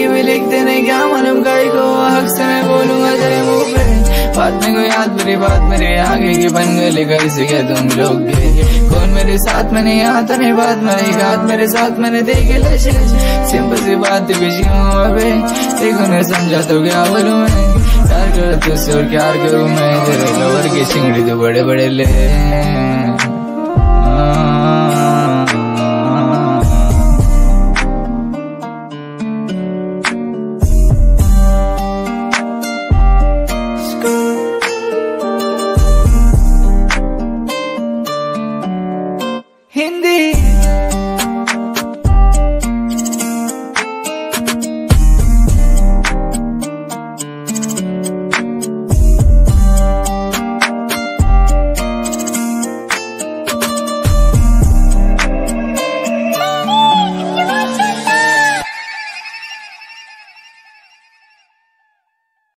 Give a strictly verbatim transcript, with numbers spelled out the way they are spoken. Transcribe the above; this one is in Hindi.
ये भी लिखते नहीं क्या मालूम गाय को, हक से मैं बोलूंगा तेरे मुंह पे। बात में कोई याद मेरी बात मेरे आगे की बन गई, कैसे क्या तुम लोग कौन मेरे साथ में नहीं आता, नहीं बात में एक हाथ मेरे साथ मैंने देखे लशे। सिंपल सी बात बिजी हूँ अबे, देखो मैं समझा तो क्या बोलूं मैं, प्यार करो तुझसे और क्या करूं मैं, तेरे लवर की चिंगड़ी तो बड़े बड़े ले।